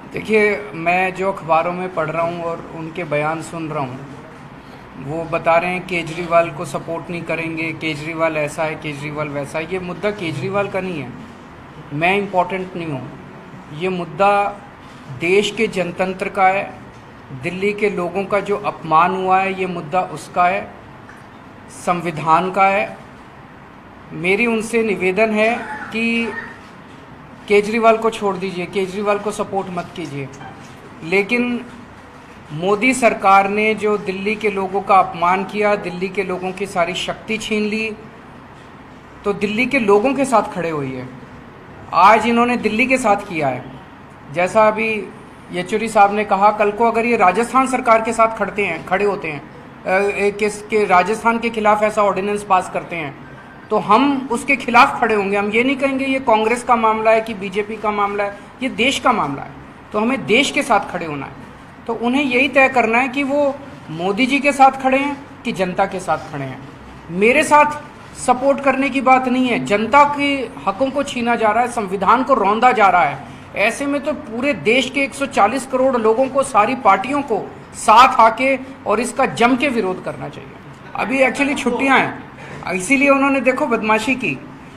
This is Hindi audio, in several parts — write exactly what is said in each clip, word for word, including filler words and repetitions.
देखिए, मैं जो अखबारों में पढ़ रहा हूँ और उनके बयान सुन रहा हूँ, वो बता रहे हैं केजरीवाल को सपोर्ट नहीं करेंगे, केजरीवाल ऐसा है, केजरीवाल वैसा है। ये मुद्दा केजरीवाल का नहीं है, मैं इम्पोर्टेंट नहीं हूँ। ये मुद्दा देश के जनतंत्र का है, दिल्ली के लोगों का जो अपमान हुआ है, ये मुद्दा उसका है, संविधान का है। मेरी उनसे निवेदन है कि केजरीवाल को छोड़ दीजिए, केजरीवाल को सपोर्ट मत कीजिए। लेकिन मोदी सरकार ने जो दिल्ली के लोगों का अपमान किया, दिल्ली के लोगों की सारी शक्ति छीन ली, तो दिल्ली के लोगों के साथ खड़े हुई है। आज इन्होंने दिल्ली के साथ किया है। जैसा अभी येचुरी साहब ने कहा, कल को अगर ये राजस्थान सरकार के साथ खड़ते हैं खड़े होते हैं किस के राजस्थान के खिलाफ ऐसा ऑर्डिनेंस पास करते हैं, तो हम उसके खिलाफ खड़े होंगे। हम ये नहीं कहेंगे ये कांग्रेस का मामला है कि बीजेपी का मामला है, ये देश का मामला है। तो हमें देश के साथ खड़े होना है। तो उन्हें यही तय करना है कि वो मोदी जी के साथ खड़े हैं कि जनता के साथ खड़े हैं। मेरे साथ सपोर्ट करने की बात नहीं है। जनता के हकों को छीना जा रहा है, संविधान को रौंदा जा रहा है। ऐसे में तो पूरे देश के एक सौ चालीस करोड़ लोगों को, सारी पार्टियों को साथ आके और इसका जम के विरोध करना चाहिए। अभी एक्चुअली छुट्टियां हैं, इसीलिए उन्होंने देखो बदमाशी की।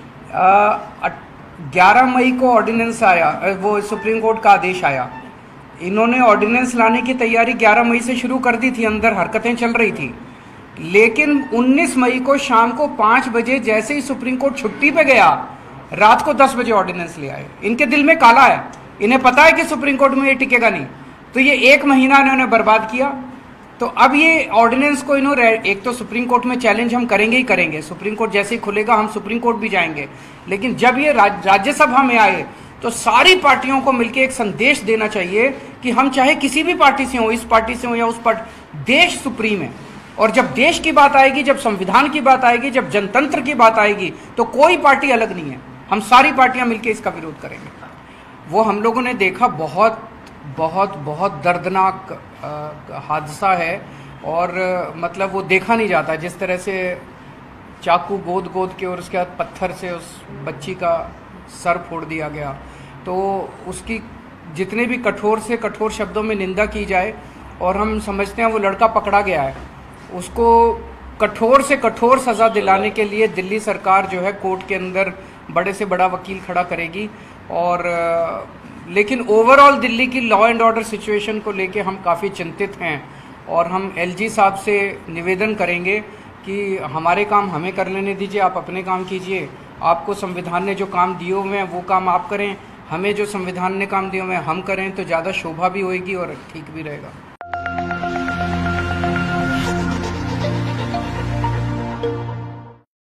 ग्यारह मई को ऑर्डिनेंस आया, वो सुप्रीम कोर्ट का आदेश आया। इन्होंने ऑर्डिनेंस लाने की तैयारी ग्यारह मई से शुरू कर दी थी, अंदर हरकतें चल रही थी। लेकिन उन्नीस मई को शाम को पाँच बजे जैसे ही सुप्रीम कोर्ट छुट्टी पे गया, रात को दस बजे ऑर्डिनेंस ले आए। इनके दिल में काला है, इन्हें पता है कि सुप्रीम कोर्ट में ये टिकेगा नहीं। तो ये एक महीना इन्होंने बर्बाद किया। तो अब ये ऑर्डिनेंस को इन्होंने, एक तो सुप्रीम कोर्ट में चैलेंज हम करेंगे ही करेंगे, सुप्रीम कोर्ट जैसे ही खुलेगा हम सुप्रीम कोर्ट भी जाएंगे। लेकिन जब ये राज्यसभा में आए तो सारी पार्टियों को मिलकर एक संदेश देना चाहिए कि हम चाहे किसी भी पार्टी से हो, इस पार्टी से हो या उस पार्टी, देश सुप्रीम है। और जब देश की बात आएगी, जब संविधान की बात आएगी, जब जनतंत्र की बात आएगी, तो कोई पार्टी अलग नहीं है। हम सारी पार्टियां मिलकर इसका विरोध करेंगे। वो हम लोगों ने देखा, बहुत बहुत बहुत दर्दनाक हादसा है। और आ, मतलब वो देखा नहीं जाता, जिस तरह से चाकू गोद गोद के और उसके बाद पत्थर से उस बच्ची का सर फोड़ दिया गया। तो उसकी जितने भी कठोर से कठोर शब्दों में निंदा की जाए, और हम समझते हैं वो लड़का पकड़ा गया है, उसको कठोर से कठोर सज़ा दिलाने के लिए दिल्ली सरकार जो है कोर्ट के अंदर बड़े से बड़ा वकील खड़ा करेगी। और लेकिन ओवरऑल दिल्ली की लॉ एंड ऑर्डर सिचुएशन को लेके हम काफ़ी चिंतित हैं। और हम एलजी साहब से निवेदन करेंगे कि हमारे काम हमें कर लेने दीजिए, आप अपने काम कीजिए। आपको संविधान ने जो काम दिए हुए हैं वो काम आप करें, हमें जो संविधान ने काम दिए हुए हैं हम करें, तो ज़्यादा शोभा भी होएगी और ठीक भी रहेगा।